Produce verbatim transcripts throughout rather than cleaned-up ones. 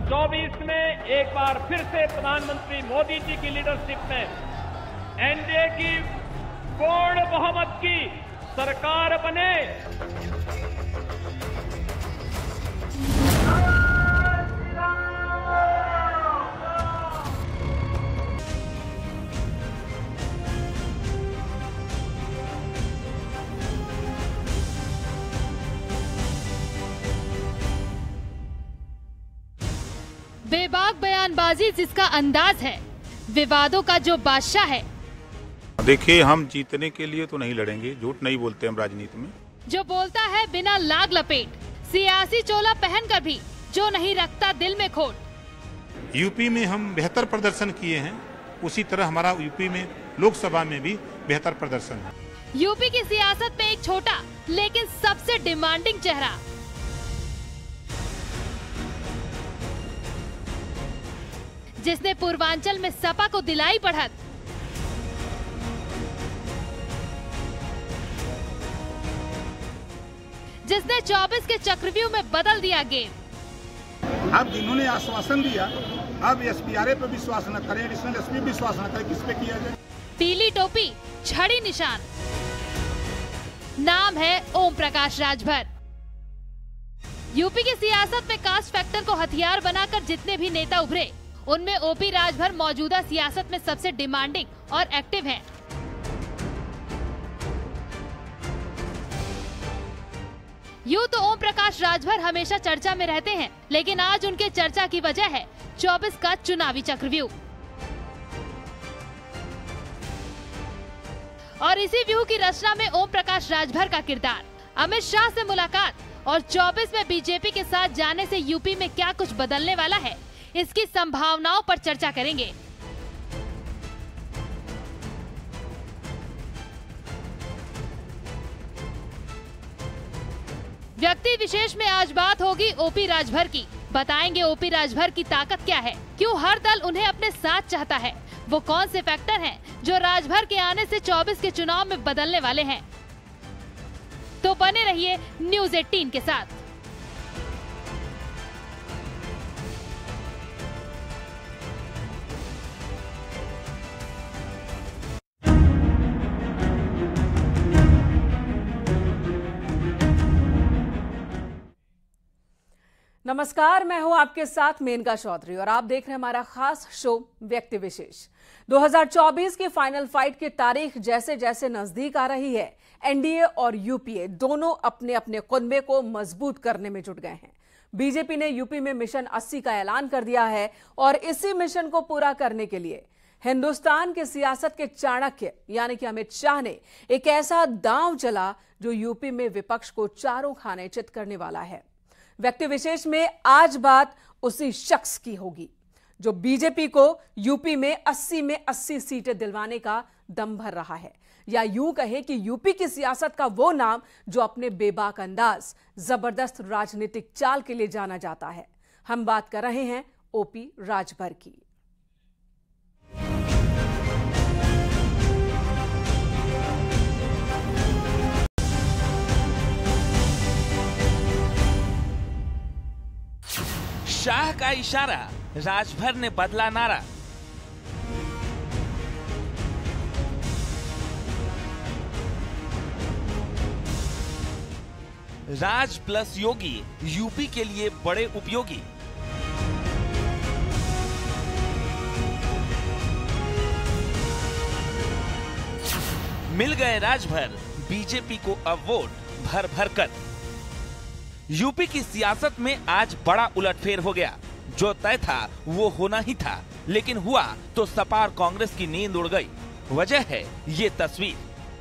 चौबीस में एक बार फिर से प्रधानमंत्री मोदी जी की लीडरशिप में एनडीए की पूर्ण बहुमत की सरकार बने। बेबाक बयानबाजी जिसका अंदाज है, विवादों का जो बादशाह है। देखिए, हम जीतने के लिए तो नहीं लड़ेंगे, झूठ नहीं बोलते हम राजनीति में। जो बोलता है बिना लाग लपेट, सियासी चोला पहनकर भी जो नहीं रखता दिल में खोट। यूपी में हम बेहतर प्रदर्शन किए हैं, उसी तरह हमारा यूपी में लोकसभा में भी बेहतर प्रदर्शन है। यूपी की सियासत में एक छोटा लेकिन सबसे डिमांडिंग चेहरा, जिसने पूर्वांचल में सपा को दिलाई बढ़त, जिसने चौबीस के चक्रव्यूह में बदल दिया गेम। अब जिन्होंने आश्वासन दिया, अब एसपीआरए पे विश्वास न करें, एडिशनल एसपी विश्वास न करें, किस पे किया जाए? पीली टोपी, छड़ी निशान, नाम है ओम प्रकाश राजभर। यूपी की सियासत में कास्ट फैक्टर को हथियार बनाकर जितने भी नेता उभरे, उनमें ओपी राजभर मौजूदा सियासत में सबसे डिमांडिंग और एक्टिव हैं। यूँ तो ओम प्रकाश राजभर हमेशा चर्चा में रहते हैं, लेकिन आज उनके चर्चा की वजह है चौबीस का चुनावी चक्रव्यूह। और इसी व्यू की रचना में ओम प्रकाश राजभर का किरदार, अमित शाह से मुलाकात और चौबीस में बीजेपी के साथ जाने से यूपी में क्या कुछ बदलने वाला है, इसकी संभावनाओं पर चर्चा करेंगे। व्यक्ति विशेष में आज बात होगी ओपी राजभर की। बताएंगे ओपी राजभर की ताकत क्या है, क्यों हर दल उन्हें अपने साथ चाहता है, वो कौन से फैक्टर हैं जो राजभर के आने से चौबीस के चुनाव में बदलने वाले हैं। तो बने रहिए न्यूज़ अठारह के साथ। नमस्कार, मैं हूं आपके साथ मेनका चौधरी और आप देख रहे हैं हमारा खास शो व्यक्ति विशेष। दो हज़ार चौबीस की फाइनल फाइट की तारीख जैसे जैसे नजदीक आ रही है, एनडीए और यूपीए दोनों अपने अपने कुनबे को मजबूत करने में जुट गए हैं। बीजेपी ने यूपी में मिशन अस्सी का ऐलान कर दिया है और इसी मिशन को पूरा करने के लिए हिंदुस्तान के सियासत के चाणक्य यानी कि अमित शाह ने एक ऐसा दांव चला जो यूपी में विपक्ष को चारों खाने चित करने वाला है। व्यक्ति विशेष में आज बात उसी शख्स की होगी जो बीजेपी को यूपी में अस्सी में अस्सी सीटें दिलवाने का दम भर रहा है, या यूं कहे कि यूपी की सियासत का वो नाम जो अपने बेबाक अंदाज, जबरदस्त राजनीतिक चाल के लिए जाना जाता है। हम बात कर रहे हैं ओपी राजभर की। शाह का इशारा, राजभर ने बदला नारा। राज प्लस योगी यूपी के लिए बड़े उपयोगी। मिल गए राजभर, बीजेपी को अब वोट भर भर कर। यूपी की सियासत में आज बड़ा उलटफेर हो गया। जो तय था वो होना ही था, लेकिन हुआ तो सपा और कांग्रेस की नींद उड़ गई। वजह है ये तस्वीर।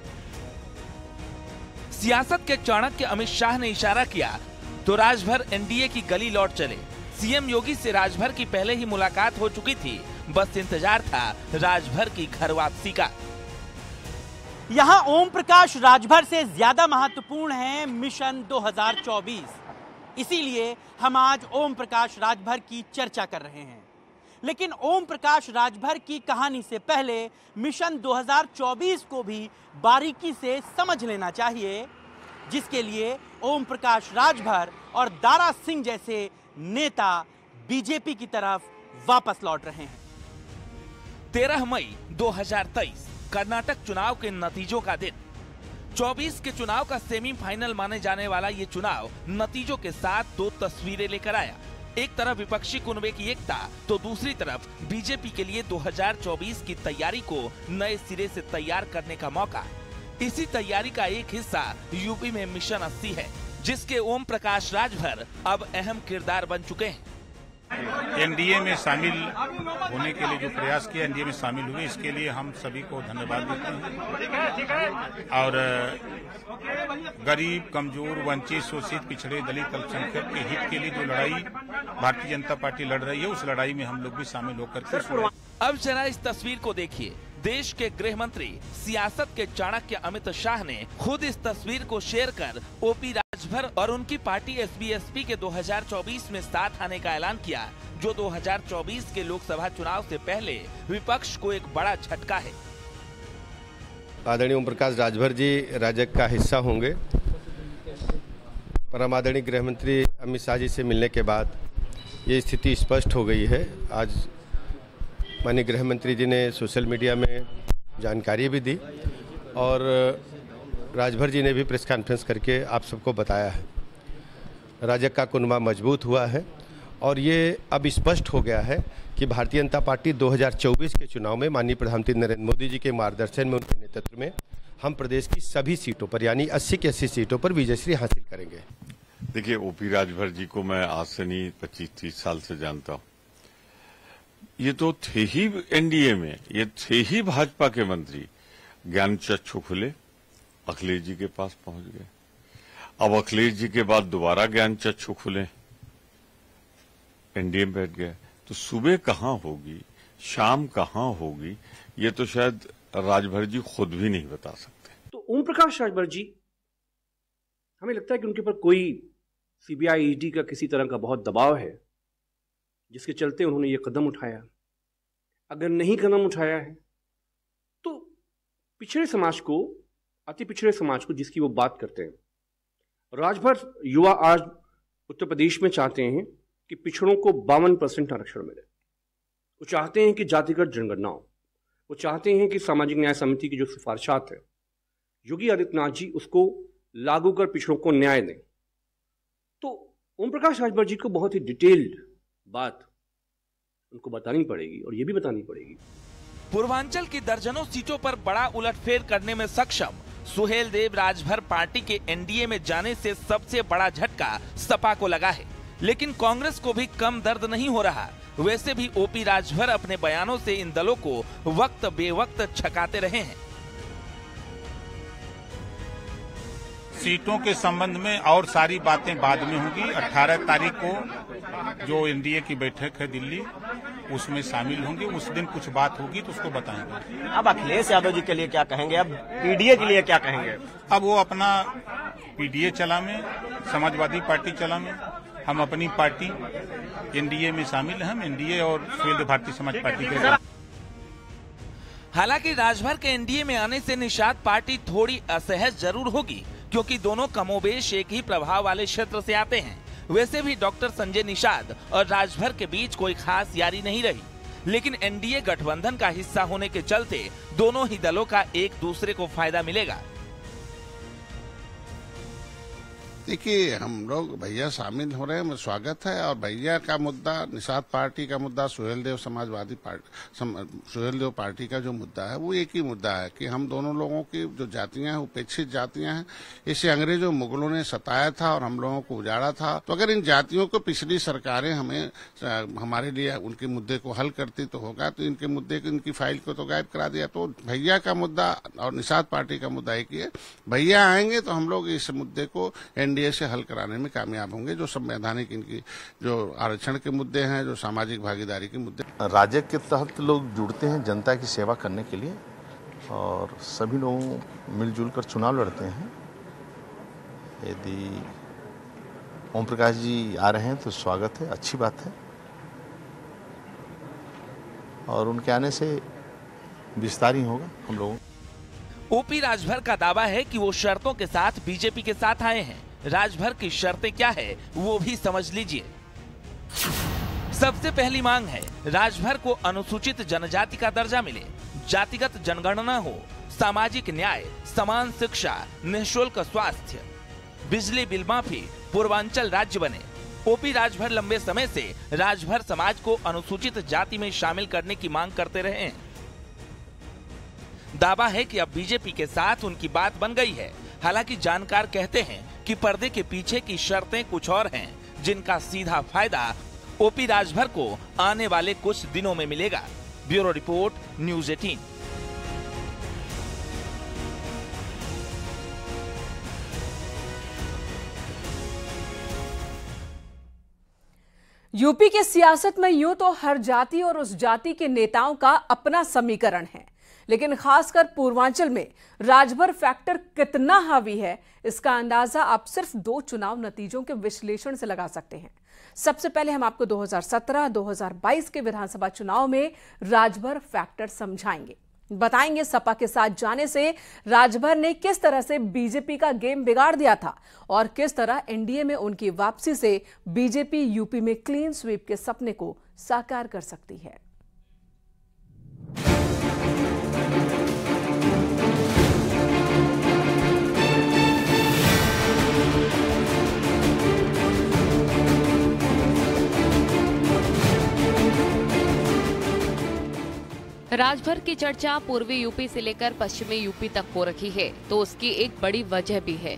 सियासत के चाणक्य अमित शाह ने इशारा किया तो राजभर एनडीए की गली लौट चले। सीएम योगी से राजभर की पहले ही मुलाकात हो चुकी थी, बस इंतजार था राजभर की घर वापसी का। यहाँ ओम प्रकाश राजभर से ज्यादा महत्वपूर्ण है मिशन दो हज़ार चौबीस, इसीलिए हम आज ओम प्रकाश राजभर की चर्चा कर रहे हैं। लेकिन ओम प्रकाश राजभर की कहानी से पहले मिशन दो हज़ार चौबीस को भी बारीकी से समझ लेना चाहिए, जिसके लिए ओम प्रकाश राजभर और दारा सिंह जैसे नेता बीजेपी की तरफ वापस लौट रहे हैं। तेरह मई दो हज़ार तेईस कर्नाटक चुनाव के नतीजों का दिन। चौबीस के चुनाव का सेमीफाइनल माने जाने वाला ये चुनाव नतीजों के साथ दो तस्वीरें लेकर आया। एक तरफ विपक्षी कुनबे की एकता तो दूसरी तरफ बीजेपी के लिए दो हज़ार चौबीस की तैयारी को नए सिरे से तैयार करने का मौका। इसी तैयारी का एक हिस्सा यूपी में मिशन अस्सी है, जिसके ओम प्रकाश राजभर अब अहम किरदार बन चुके हैं। एनडीए में शामिल होने के लिए जो प्रयास किया, एनडीए में शामिल हुए, इसके लिए हम सभी को धन्यवाद देते हैं। और गरीब, कमजोर, वंचित, शोषित, पिछड़े, दलित, अल्पसंख्यक के हित के लिए जो लड़ाई भारतीय जनता पार्टी लड़ रही है, उस लड़ाई में हम लोग भी शामिल होकर के। अब जरा इस तस्वीर को देखिए। देश के गृह मंत्री, सियासत के चाणक्य अमित शाह ने खुद इस तस्वीर को शेयर कर ओपी राजभर और उनकी पार्टी एसबीएसपी के दो हज़ार चौबीस में साथ आने का ऐलान किया, जो दो हज़ार चौबीस के लोकसभा चुनाव से पहले विपक्ष को एक बड़ा झटका है। आदरणीय ओम प्रकाश राजभर जी राजग का हिस्सा होंगे। परम आदरणीय गृह मंत्री अमित शाह जी से मिलने के बाद ये स्थिति स्पष्ट हो गई है। आज माननीय गृह मंत्री जी ने सोशल मीडिया में जानकारी भी दी और राजभर जी ने भी प्रेस कॉन्फ्रेंस करके आप सबको बताया है। राजग का कुनबा मजबूत हुआ है और ये अब स्पष्ट हो गया है कि भारतीय जनता पार्टी दो हज़ार चौबीस के चुनाव में माननीय प्रधानमंत्री नरेंद्र मोदी जी के मार्गदर्शन में, उनके नेतृत्व में हम प्रदेश की सभी सीटों पर यानी अस्सी की अस्सी सीटों पर विजयश्री हासिल करेंगे। देखिए, ओपी राजभर जी को मैं आज से नहीं पच्चीस तीस साल से जानता हूँ। ये तो थे ही एनडीए में, ये थे ही भाजपा के मंत्री। ज्ञान चक्षु खुले, अखिलेश जी के पास पहुंच गए। अब अखिलेश जी के बाद दोबारा ज्ञान चक्षु खुले, एनडीए में बैठ गए। तो सुबह कहाँ होगी, शाम कहाँ होगी, ये तो शायद राजभर जी खुद भी नहीं बता सकते। तो ओम प्रकाश राजभर जी, हमें लगता है कि उनके ऊपर कोई सीबीआई, ईडी का किसी तरह का बहुत दबाव है, जिसके चलते उन्होंने ये कदम उठाया। अगर नहीं कदम उठाया है तो पिछड़े समाज को, अति पिछड़े समाज को जिसकी वो बात करते हैं, राजभर युवा आज उत्तर प्रदेश में चाहते हैं कि पिछड़ों को बावन परसेंट आरक्षण मिले। वो चाहते हैं कि जातिगत जनगणना हो। वो चाहते हैं कि सामाजिक न्याय समिति की जो सिफारिशात है, योगी आदित्यनाथ जी उसको लागू कर पिछड़ों को न्याय दें। तो ओम प्रकाश राजभर जी को बहुत ही डिटेल्ड बात उनको बतानी पड़ेगी और ये भी बतानी पड़ेगी। पूर्वांचल की दर्जनों सीटों पर बड़ा उलटफेर करने में सक्षम सुहेल देव राजभर पार्टी के एनडीए में जाने से सबसे बड़ा झटका सपा को लगा है, लेकिन कांग्रेस को भी कम दर्द नहीं हो रहा। वैसे भी ओपी राजभर अपने बयानों से इन दलों को वक्त बेवक्त छकाते रहे हैं। सीटों के संबंध में और सारी बातें बाद में होंगी। अठारह तारीख को जो एनडीए की बैठक है दिल्ली, उसमें शामिल होंगे। उस दिन कुछ बात होगी तो उसको बताएंगे। अब अखिलेश यादव जी के लिए क्या कहेंगे, अब पीडीए के लिए क्या कहेंगे? अब वो अपना पीडीए चला में, समाजवादी पार्टी चला में, हम अपनी पार्टी एनडीए में शामिल हैं। हम एनडीए और सुहेल भारतीय समाज पार्टी के। हालांकि राजभर के एनडीए में आने से निषाद पार्टी थोड़ी असहज जरूर होगी, क्योंकि दोनों कमोबेश एक ही प्रभाव वाले क्षेत्र से आते हैं। वैसे भी डॉक्टर संजय निषाद और राजभर के बीच कोई खास यारी नहीं रही, लेकिन एनडीए गठबंधन का हिस्सा होने के चलते दोनों ही दलों का एक दूसरे को फायदा मिलेगा। देखिए, हम लोग भैया शामिल हो रहे हैं, स्वागत है। और भैया का मुद्दा, निषाद पार्टी का मुद्दा, Suheldev Samajwadi party, Suheldev party का जो मुद्दा है वो एक ही मुद्दा है कि हम दोनों लोगों की जो जातियां हैं, उपेक्षित जातियां हैं, इसे अंग्रेजों मुगलों ने सताया था और हम लोगों को उजाड़ा था। तो अगर इन जातियों को पिछली सरकारें हमें हमारे लिए उनके मुद्दे को हल करती तो होगा, तो इनके मुद्दे को, इनकी फाइल को तो गायब करा दिया। तो भैया का मुद्दा और निषाद पार्टी का मुद्दा एक ही है। भैया आएंगे तो हम लोग इस मुद्दे को एनडीए से हल कराने में कामयाब होंगे। जो संवैधानिक इनकी जो आरक्षण के मुद्दे हैं, जो सामाजिक भागीदारी के मुद्दे। राजग के तहत लोग जुड़ते हैं जनता की सेवा करने के लिए और सभी लोग मिलजुल कर चुनाव लड़ते हैं। यदि ओम प्रकाश जी आ रहे हैं तो स्वागत है, अच्छी बात है। और उनके आने से विस्तार ही होगा हम लोगों। ओपी राजभर का दावा है कि वो शर्तों के साथ बीजेपी के साथ आए हैं। राजभर की शर्तें क्या है वो भी समझ लीजिए। सबसे पहली मांग है राजभर को अनुसूचित जनजाति का दर्जा मिले, जातिगत जनगणना हो, सामाजिक न्याय, समान शिक्षा, निःशुल्क स्वास्थ्य, बिजली बिल माफी, पूर्वांचल राज्य बने। ओपी राजभर लंबे समय से राजभर समाज को अनुसूचित जाति में शामिल करने की मांग करते रहे हैं। दावा है कि अब बीजेपी के साथ उनकी बात बन गई है। हालांकि जानकार कहते हैं कि पर्दे के पीछे की शर्तें कुछ और हैं, जिनका सीधा फायदा ओपी राजभर को आने वाले कुछ दिनों में मिलेगा। ब्यूरो रिपोर्ट, न्यूज़ अठारह। यूपी की सियासत में यूं तो हर जाति और उस जाति के नेताओं का अपना समीकरण है, लेकिन खासकर पूर्वांचल में राजभर फैक्टर कितना हावी है, इसका अंदाजा आप सिर्फ दो चुनाव नतीजों के विश्लेषण से लगा सकते हैं। सबसे पहले हम आपको दो हज़ार सत्रह दो हज़ार बाईस के विधानसभा चुनाव में राजभर फैक्टर समझाएंगे। बताएंगे सपा के साथ जाने से राजभर ने किस तरह से बीजेपी का गेम बिगाड़ दिया था और किस तरह एनडीए में उनकी वापसी से बीजेपी यूपी में क्लीन स्वीप के सपने को साकार कर सकती है। राजभर की चर्चा पूर्वी यूपी से लेकर पश्चिमी यूपी तक हो रही है, तो उसकी एक बड़ी वजह भी है।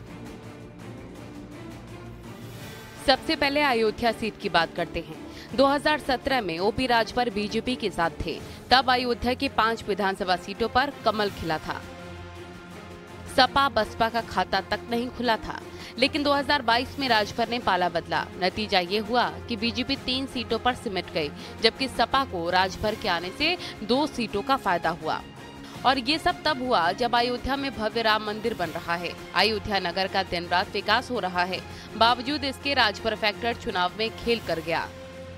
सबसे पहले अयोध्या सीट की बात करते हैं। दो हज़ार सत्रह में ओपी राजभर बीजेपी के साथ थे, तब अयोध्या की पांच विधानसभा सीटों पर कमल खिला था। सपा बसपा का खाता तक नहीं खुला था। लेकिन दो हज़ार बाईस में राजभर ने पाला बदला। नतीजा ये हुआ कि बीजेपी तीन सीटों पर सिमट गई, जबकि सपा को राजभर के आने से दो सीटों का फायदा हुआ। और ये सब तब हुआ जब अयोध्या में भव्य राम मंदिर बन रहा है। अयोध्या नगर का दिन रात विकास हो रहा है। बावजूद इसके राजभर फैक्टर चुनाव में खेल कर गया।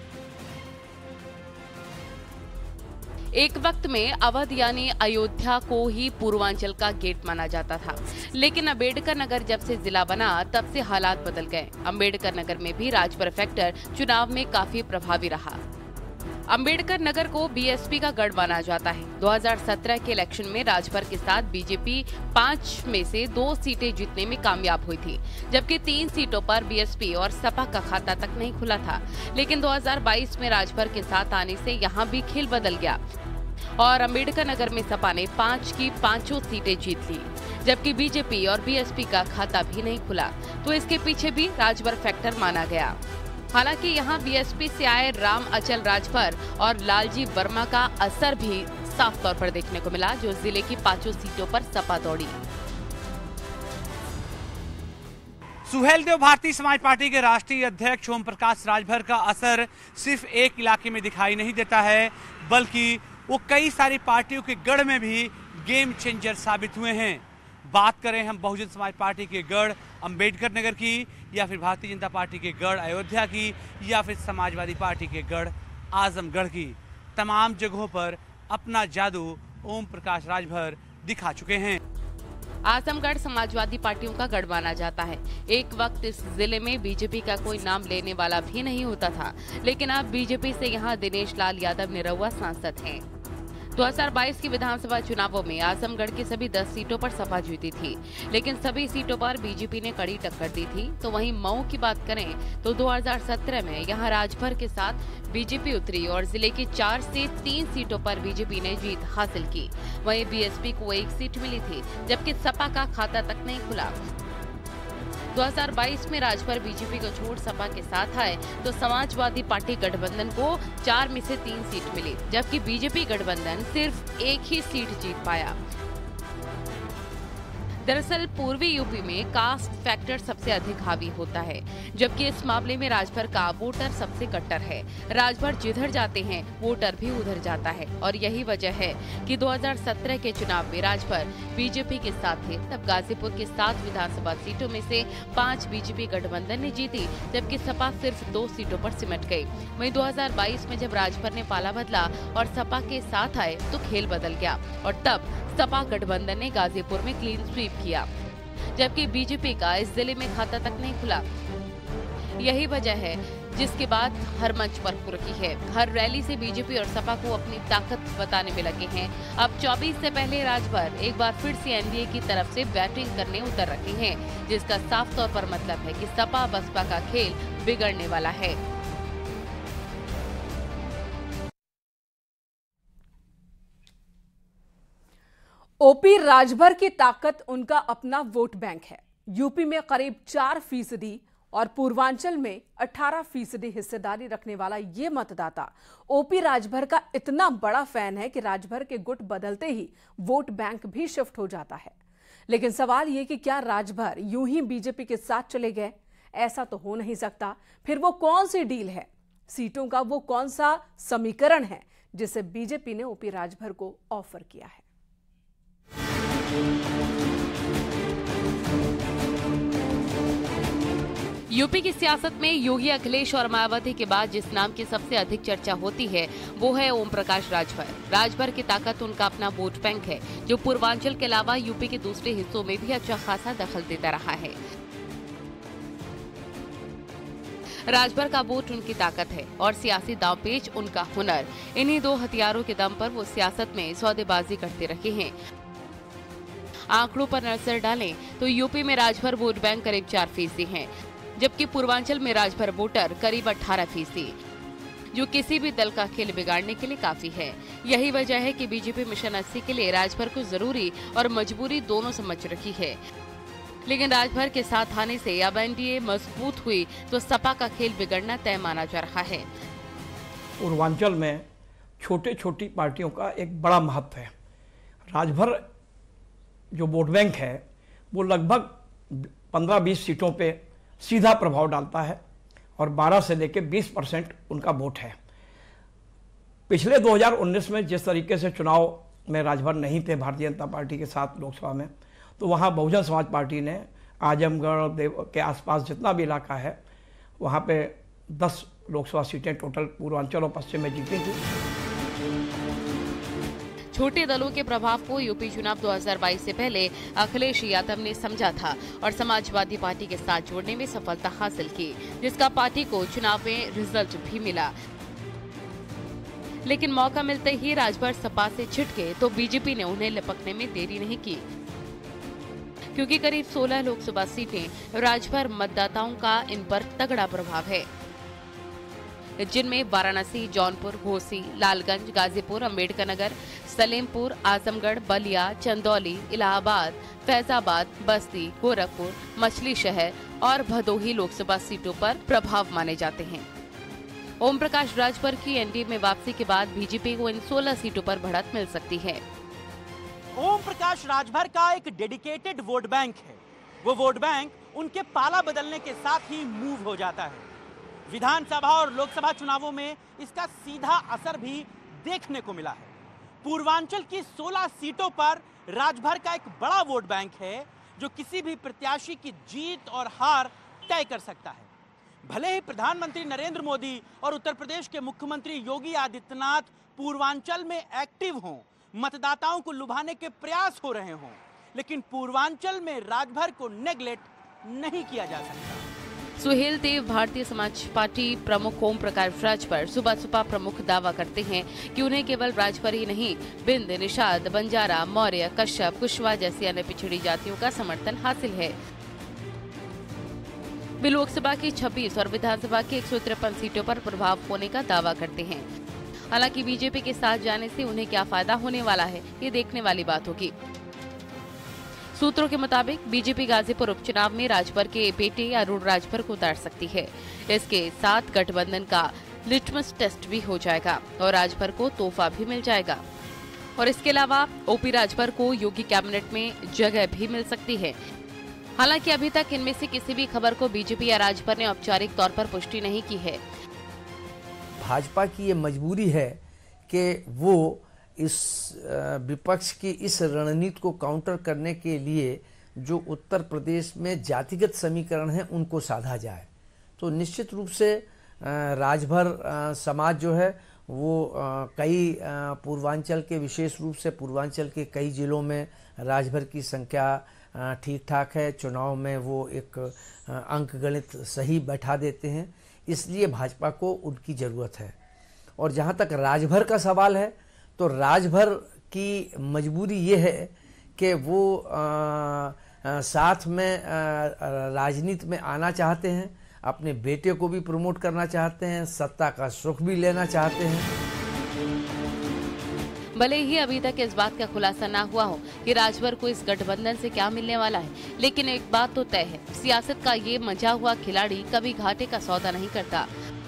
एक वक्त में अवध यानी अयोध्या को ही पूर्वांचल का गेट माना जाता था, लेकिन अंबेडकर नगर जब से जिला बना तब से हालात बदल गए। अंबेडकर नगर में भी राजभर फैक्टर चुनाव में काफी प्रभावी रहा। अंबेडकर नगर को बीएसपी का गढ़ माना जाता है। दो हज़ार सत्रह के इलेक्शन में राजभर के साथ बीजेपी पांच में से दो सीटें जीतने में कामयाब हुई थी, जबकि तीन सीटों पर बीएसपी और सपा का खाता तक नहीं खुला था। लेकिन दो हज़ार बाईस में राजभर के साथ आने से यहां भी खेल बदल गया और अंबेडकर नगर में सपा ने पांच की पांचों सीटें जीत ली, जबकि बीजेपी और बीएसपी का खाता भी नहीं खुला। तो इसके पीछे भी राजभर फैक्टर माना गया। हालांकि यहां बीएसपी से आए राम अचल राजभर और लालजी वर्मा का असर भी साफ तौर पर देखने को मिला, जो जिले की पांचों सीटों पर सपा दौड़ी। सुहेलदेव भारतीय समाज पार्टी के राष्ट्रीय अध्यक्ष ओम प्रकाश राजभर का असर सिर्फ एक इलाके में दिखाई नहीं देता है, बल्कि वो कई सारी पार्टियों के गढ़ में भी गेम चेंजर साबित हुए हैं। बात करें हम बहुजन समाज पार्टी के गढ़ अंबेडकर नगर की, या फिर भारतीय जनता पार्टी के गढ़ अयोध्या की, या फिर समाजवादी पार्टी के गढ़ आजमगढ़ की, तमाम जगहों पर अपना जादू ओम प्रकाश राजभर दिखा चुके हैं। आजमगढ़ समाजवादी पार्टियों का गढ़ माना जाता है। एक वक्त इस जिले में बीजेपी का कोई नाम लेने वाला भी नहीं होता था, लेकिन अब बीजेपी से यहां दिनेश लाल यादव निरहुआ सांसद हैं। दो हज़ार बाईस की विधानसभा चुनावों में आजमगढ़ की सभी दस सीटों पर सपा जीती थी, लेकिन सभी सीटों पर बीजेपी ने कड़ी टक्कर दी थी। तो वहीं मऊ की बात करें तो दो हज़ार सत्रह में यहां राजभर के साथ बीजेपी उतरी और जिले की चार से तीन सीटों पर बीजेपी ने जीत हासिल की। वहीं बीएसपी को एक सीट मिली थी, जबकि सपा का खाता तक नहीं खुला। दो हज़ार बाईस में राजभर बीजेपी को छोड़ सपा के साथ आए तो समाजवादी पार्टी गठबंधन को चार में से तीन सीट मिली, जबकि बीजेपी गठबंधन सिर्फ एक ही सीट जीत पाया। दरअसल पूर्वी यूपी में कास्ट फैक्टर सबसे अधिक हावी होता है, जबकि इस मामले में राजभर का वोटर सबसे कट्टर है। राजभर जिधर जाते हैं वोटर भी उधर जाता है, और यही वजह है कि दो हज़ार सत्रह के चुनाव में राजभर बीजेपी के साथ थे। तब गाजीपुर की सात विधानसभा सीटों में से पांच बीजेपी गठबंधन ने जीती, जबकि सपा सिर्फ दो सीटों पर सिमट गई। वहीं दो हज़ार बाईस में जब राजभर ने पाला बदला और सपा के साथ आए तो खेल बदल गया, और तब सपा गठबंधन ने गाजीपुर में क्लीन स्वीप किया, जबकि बीजेपी का इस जिले में खाता तक नहीं खुला। यही वजह है जिसके बाद हर मंच पर हो रही है। हर रैली से बीजेपी और सपा को अपनी ताकत बताने में लगे हैं। अब चौबीस से पहले राजभर एक बार फिर से एनडीए की तरफ से बैटिंग करने उतर रहे हैं, जिसका साफ तौर पर मतलब है कि सपा बसपा का खेल बिगड़ने वाला है। ओपी राजभर की ताकत उनका अपना वोट बैंक है। यूपी में करीब चार फीसदी और पूर्वांचल में अठारह फीसदी हिस्सेदारी रखने वाला ये मतदाता ओपी राजभर का इतना बड़ा फैन है कि राजभर के गुट बदलते ही वोट बैंक भी शिफ्ट हो जाता है। लेकिन सवाल ये कि क्या राजभर यूं ही बीजेपी के साथ चले गए? ऐसा तो हो नहीं सकता। फिर वो कौन सी डील है, सीटों का वो कौन सा समीकरण है जिसे बीजेपी ने ओपी राजभर को ऑफर किया है? यूपी की सियासत में योगी, अखिलेश और मायावती के बाद जिस नाम की सबसे अधिक चर्चा होती है वो है ओम प्रकाश राजभर। राजभर की ताकत उनका अपना वोट बैंक है, जो पूर्वांचल के अलावा यूपी के दूसरे हिस्सों में भी अच्छा खासा दखल देता रहा है। राजभर का वोट उनकी ताकत है और सियासी दांवपेच उनका हुनर। इन्हीं दो हथियारों के दम पर वो सियासत में सौदेबाजी करते रहे हैं। आंकड़ों पर नजर डालें तो यूपी में राजभर वोट बैंक करीब चार फीसदी है, जबकि पूर्वांचल में राजभर वोटर करीब अठारह फीसदी, जो किसी भी दल का खेल बिगाड़ने के लिए काफी है। यही वजह है कि बीजेपी मिशन अस्सी के लिए राजभर को जरूरी और मजबूरी दोनों समझ रखी है। लेकिन राजभर के साथ आने से अब एनडीए मजबूत हुई तो सपा का खेल बिगड़ना तय माना जा रहा है। पूर्वांचल में छोटे छोटी पार्टियों का एक बड़ा महत्व है। राजभर जो वोट बैंक है वो लगभग पंद्रह बीस सीटों पे सीधा प्रभाव डालता है और बारह से लेकर बीस परसेंट उनका वोट है। पिछले दो हज़ार उन्नीस में जिस तरीके से चुनाव में राजभर नहीं थे भारतीय जनता पार्टी के साथ लोकसभा में, तो वहाँ बहुजन समाज पार्टी ने आजमगढ़ और देव के आसपास जितना भी इलाका है वहाँ पे दस लोकसभा सीटें टोटल पूर्वांचल और पश्चिम में जीती थी। छोटे दलों के प्रभाव को यूपी चुनाव दो हज़ार बाईस से पहले अखिलेश यादव ने समझा था और समाजवादी पार्टी के साथ जोड़ने में सफलता हासिल की, जिसका पार्टी को चुनाव में रिजल्ट भी मिला। लेकिन मौका मिलते ही राजभर सपा से छिटके तो बीजेपी ने उन्हें लपकने में देरी नहीं की, क्योंकि करीब सोलह लोकसभा सीटें राजभर मतदाताओं का इन पर तगड़ा प्रभाव है, जिनमें वाराणसी, जौनपुर, घोसी, लालगंज, गाजीपुर, अंबेडकर नगर, सलेमपुर, आजमगढ़, बलिया, चंदौली, इलाहाबाद, फैजाबाद, बस्ती, गोरखपुर, मछली शहर और भदोही लोकसभा सीटों पर प्रभाव माने जाते हैं। ओम प्रकाश राजभर की एनडीए में वापसी के बाद बीजेपी को इन सोलह सीटों पर बढ़त मिल सकती है। ओम प्रकाश राजभर का एक डेडिकेटेड वोट बैंक है। वो वोट बैंक उनके पाला बदलने के साथ ही मूव हो जाता है। विधानसभा और लोकसभा चुनावों में इसका सीधा असर भी देखने को मिला है। पूर्वांचल की सोलह सीटों पर राजभर का एक बड़ा वोट बैंक है, जो किसी भी प्रत्याशी की जीत और हार तय कर सकता है। भले ही प्रधानमंत्री नरेंद्र मोदी और उत्तर प्रदेश के मुख्यमंत्री योगी आदित्यनाथ पूर्वांचल में एक्टिव हों, मतदाताओं को लुभाने के प्रयास हो रहे हों, लेकिन पूर्वांचल में राजभर को नेग्लेक्ट नहीं किया जा सकता। सुहेल देव भारतीय समाज पार्टी प्रमुख ओम प्रकाश राजभर सुबह सुबह प्रमुख दावा करते हैं कि उन्हें केवल राजभर ही नहीं, बिंद, निषाद, बंजारा, मौर्य, कश्यप, कुशवाहा जैसी अन्य पिछड़ी जातियों का समर्थन हासिल है। वे लोकसभा की छब्बीस और विधानसभा की एक सौ तिरपन सीटों पर प्रभाव होने का दावा करते हैं। हालांकि बीजेपी के साथ जाने से उन्हें क्या फायदा होने वाला है, ये देखने वाली बात होगी। सूत्रों के मुताबिक बीजेपी गाजीपुर उपचुनाव में राजभर के बेटे अरुण राजभर को उतार सकती है। इसके साथ गठबंधन का लिटमस टेस्ट भी हो जाएगा और राजभर को तोहफा भी मिल जाएगा। और इसके अलावा ओपी राजभर को योगी कैबिनेट में जगह भी मिल सकती है। हालांकि अभी तक इनमें से किसी भी खबर को बीजेपी या राजभर ने औपचारिक तौर पर पुष्टि नहीं की है। भाजपा की ये मजबूरी है कि वो इस विपक्ष की इस रणनीति को काउंटर करने के लिए जो उत्तर प्रदेश में जातिगत समीकरण है उनको साधा जाए। तो निश्चित रूप से राजभर समाज जो है वो कई पूर्वांचल के, विशेष रूप से पूर्वांचल के कई जिलों में राजभर की संख्या ठीक ठाक है। चुनाव में वो एक अंक गणित सही बैठा देते हैं। इसलिए भाजपा को उनकी ज़रूरत है। और जहाँ तक राजभर का सवाल है तो राजभर की मजबूरी ये है कि वो आ, आ, साथ में राजनीति में आना चाहते हैं, अपने बेटे को भी प्रमोट करना चाहते हैं, सत्ता का सुख भी लेना चाहते हैं। भले ही अभी तक इस बात का खुलासा ना हुआ हो कि राजभर को इस गठबंधन से क्या मिलने वाला है, लेकिन एक बात तो तय है, सियासत का ये मजा हुआ खिलाड़ी कभी घाटे का सौदा नहीं करता।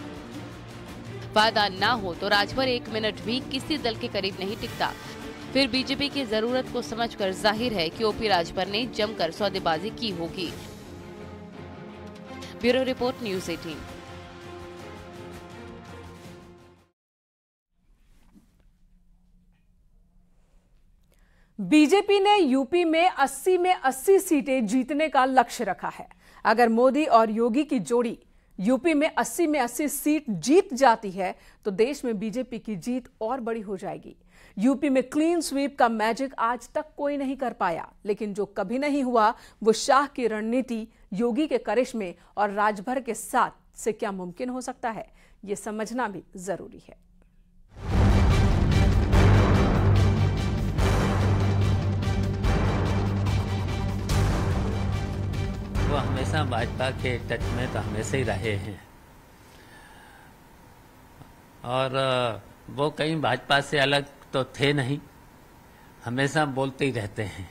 वादा ना हो तो राजभर एक मिनट भी किसी दल के करीब नहीं टिकता। फिर बीजेपी की जरूरत को समझकर जाहिर है कि ओपी राजभर ने जमकर सौदेबाजी की होगी। ब्यूरो रिपोर्ट, न्यूज़ अठारह। बीजेपी ने यूपी में अस्सी में अस्सी सीटें जीतने का लक्ष्य रखा है। अगर मोदी और योगी की जोड़ी यूपी में अस्सी में अस्सी सीट जीत जाती है तो देश में बीजेपी की जीत और बड़ी हो जाएगी। यूपी में क्लीन स्वीप का मैजिक आज तक कोई नहीं कर पाया, लेकिन जो कभी नहीं हुआ वो शाह की रणनीति, योगी के करिश्मे और राजभर के साथ से क्या मुमकिन हो सकता है, ये समझना भी जरूरी है। वो हमेशा भाजपा के टच में तो हमेशा ही रहे हैं और वो कहीं भाजपा से अलग तो थे नहीं, हमेशा बोलते ही रहते हैं।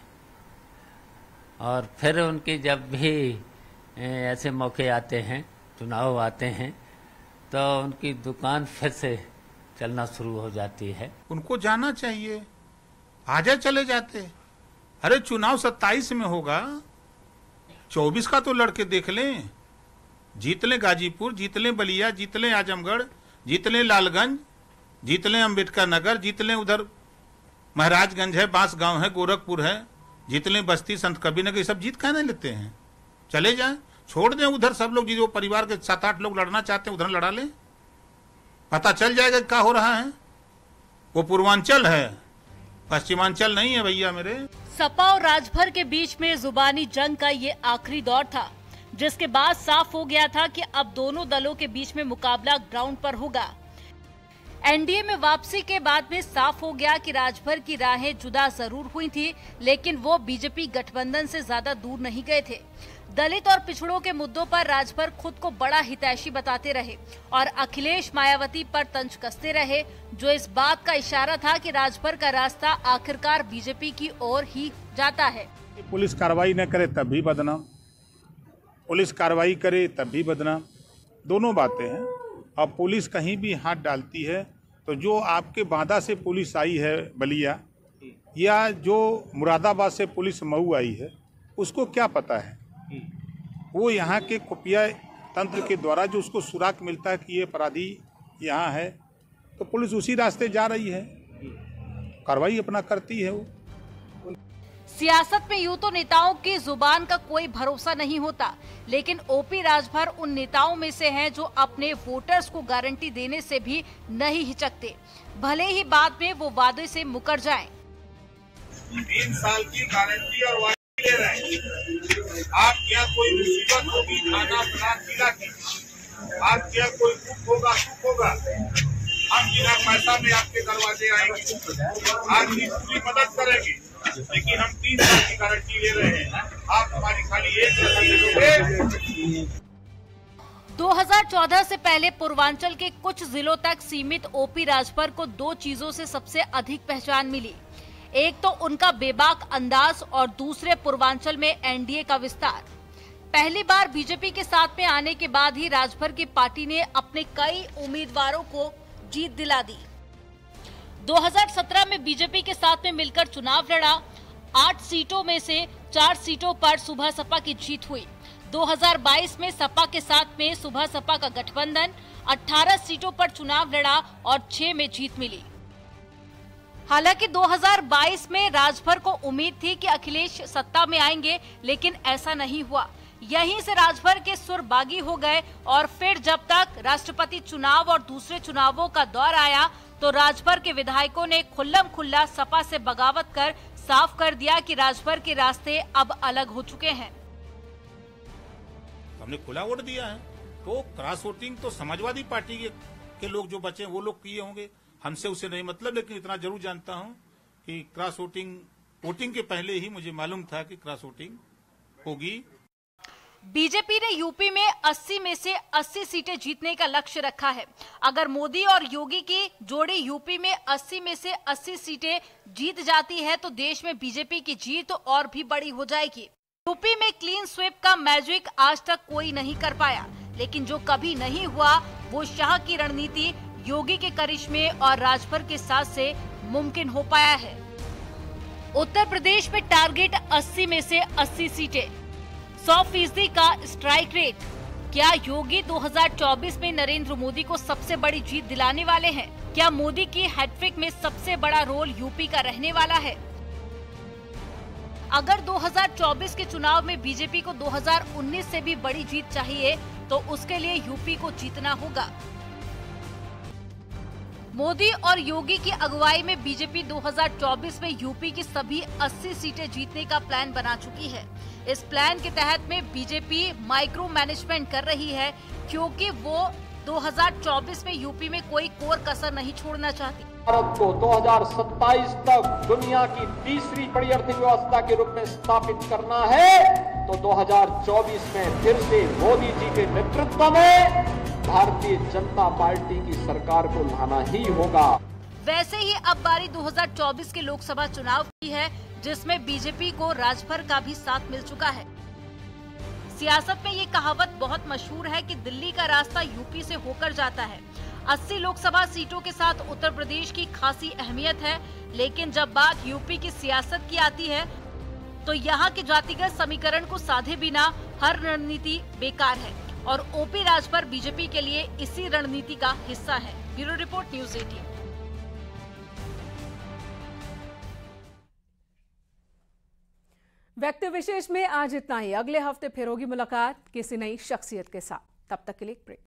और फिर उनकी जब भी ऐसे मौके आते हैं, चुनाव आते हैं, तो उनकी दुकान फिर से चलना शुरू हो जाती है। उनको जाना चाहिए, आजा चले जाते। अरे चुनाव सत्ताईस में होगा, चौबीस का तो लड़के देख लें, जीत लें गाजीपुर, जीत लें बलिया, जीत लें आजमगढ़, जीत लें लालगंज, जीत लें अम्बेडकर नगर, जीत लें उधर महाराजगंज है, बांसगांव है, गोरखपुर है, जीत लें बस्ती, संत कबीर नगर, ये सब जीत कहने लेते हैं। चले जाएं, छोड़ दें उधर सब लोग, जो परिवार के सात आठ लोग लड़ना चाहते हैं उधर लड़ा लें, पता चल जाएगा क्या हो रहा है। वो पूर्वांचल है, पश्चिमांचल नहीं है भैया मेरे। सपा और राजभर के बीच में जुबानी जंग का ये आखिरी दौर था, जिसके बाद साफ हो गया था कि अब दोनों दलों के बीच में मुकाबला ग्राउंड पर होगा। एनडीए में वापसी के बाद में साफ हो गया कि राजभर की राहें जुदा जरूर हुई थी, लेकिन वो बीजेपी गठबंधन से ज्यादा दूर नहीं गए थे। दलित और पिछड़ों के मुद्दों पर राजभर खुद को बड़ा हितैषी बताते रहे और अखिलेश मायावती पर तंज कसते रहे, जो इस बात का इशारा था कि राजभर का रास्ता आखिरकार बीजेपी की ओर ही जाता है। पुलिस कार्रवाई न करे तब भी बदनाम, पुलिस कार्रवाई करे तब भी बदनाम, दोनों बातें हैं। अब पुलिस कहीं भी हाथ डालती है तो जो आपके बांदा से पुलिस आई है बलिया, या जो मुरादाबाद से पुलिस मऊ आई है, उसको क्या पता है? वो यहाँ के खुफिया तंत्र के द्वारा जो उसको सुराग मिलता है कि ये अपराधी यहाँ है, तो पुलिस उसी रास्ते जा रही है, कार्रवाई अपना करती है। वो सियासत में यूं तो नेताओं की जुबान का कोई भरोसा नहीं होता, लेकिन ओपी राजभर उन नेताओं में से हैं जो अपने वोटर्स को गारंटी देने से भी नहीं हिचकते, भले ही बाद में वो वादे से मुकर जाएं। तीन साल की गारंटी और वारंटी ले रहे हैं। आपके यहाँ कोई मुसीबत होगी, थाना प्लान जिला की, आपके यहाँ कोई दुख होगा सुख होगा, हम बिना पैसा में आपके दरवाजे आएंगे, आपकी पूरी मदद करेंगे, लेकिन हम तीन साल की गारंटी ले रहे हैं। आप हमारी खाली एक दोगे। दो हज़ार चौदह से पहले पूर्वांचल के कुछ जिलों तक सीमित ओपी राजभर को दो चीजों से सबसे अधिक पहचान मिली, एक तो उनका बेबाक अंदाज और दूसरे पूर्वांचल में एनडीए का विस्तार। पहली बार बीजेपी के साथ में आने के बाद ही राजभर की पार्टी ने अपने कई उम्मीदवारों को जीत दिला दी। दो हज़ार सत्रह में बीजेपी के साथ में मिलकर चुनाव लड़ा, आठ सीटों में से चार सीटों पर सुबह सपा की जीत हुई। दो हज़ार बाईस में सपा के साथ में सुबह सपा का गठबंधन अठारह सीटों पर चुनाव लड़ा और छह में जीत मिली। हालांकि दो हज़ार बाईस में राजभर को उम्मीद थी कि अखिलेश सत्ता में आएंगे, लेकिन ऐसा नहीं हुआ। यहीं से राजभर के सुर बागी हो गए और फिर जब तक राष्ट्रपति चुनाव और दूसरे चुनावों का दौर आया तो राजभर के विधायकों ने खुल्लम खुल्ला सपा से बगावत कर साफ कर दिया कि राजभर के रास्ते अब अलग हो चुके हैं। हमने खुला वोट दिया है, तो क्रॉस वोटिंग तो समाजवादी पार्टी के, के लोग जो बचे वो लोग किए होंगे, हमसे उसे नहीं मतलब। लेकिन इतना जरूर जानता हूं कि क्रॉस वोटिंग वोटिंग के पहले ही मुझे मालूम था कि क्रॉस वोटिंग होगी। बीजेपी ने यूपी में अस्सी में से अस्सी सीटें जीतने का लक्ष्य रखा है। अगर मोदी और योगी की जोड़ी यूपी में अस्सी में से अस्सी सीटें जीत जाती है तो देश में बीजेपी की जीत और भी बड़ी हो जाएगी। यूपी में क्लीन स्वीप का मैजिक आज तक कोई नहीं कर पाया, लेकिन जो कभी नहीं हुआ वो शाह की रणनीति, योगी के करिश्मे और राजभर के साथ से मुमकिन हो पाया है। उत्तर प्रदेश में टारगेट अस्सी में से अस्सी सीटें, सौ फीसदी का स्ट्राइक रेट। क्या योगी दो हज़ार चौबीस में नरेंद्र मोदी को सबसे बड़ी जीत दिलाने वाले हैं? क्या मोदी की हैट्रिक में सबसे बड़ा रोल यूपी का रहने वाला है? अगर दो हज़ार चौबीस के चुनाव में बीजेपी को दो हज़ार उन्नीस से भी बड़ी जीत चाहिए तो उसके लिए यूपी को जीतना होगा। मोदी और योगी की अगुवाई में बीजेपी दो हज़ार चौबीस में यूपी की सभी अस्सी सीटें जीतने का प्लान बना चुकी है। इस प्लान के तहत में बीजेपी माइक्रो मैनेजमेंट कर रही है, क्योंकि वो दो हज़ार चौबीस में यूपी में कोई कोर कसर नहीं छोड़ना चाहती। भारत को दो हज़ार सत्ताईस तक दुनिया की तीसरी बड़ी अर्थव्यवस्था के रूप में स्थापित करना है तो दो हज़ार चौबीस में फिर से मोदी जी के नेतृत्व में भारतीय जनता पार्टी की सरकार को लाना ही होगा। वैसे ही अब बारी दो हज़ार चौबीस के लोकसभा चुनाव की है, जिसमें बीजेपी को राजभर का भी साथ मिल चुका है। सियासत में ये कहावत बहुत मशहूर है कि दिल्ली का रास्ता यूपी से होकर जाता है। अस्सी लोकसभा सीटों के साथ उत्तर प्रदेश की खासी अहमियत है, लेकिन जब बात यूपी की सियासत की आती है तो यहाँ के जातिगत समीकरण को साधे बिना हर रणनीति बेकार है और ओपी राजभर बीजेपी के लिए इसी रणनीति का हिस्सा है। ब्यूरो रिपोर्ट, न्यूज़ अठारह। व्यक्ति विशेष में आज इतना ही। अगले हफ्ते फिर होगी मुलाकात किसी नई शख्सियत के साथ। तब तक के लिए ब्रेक।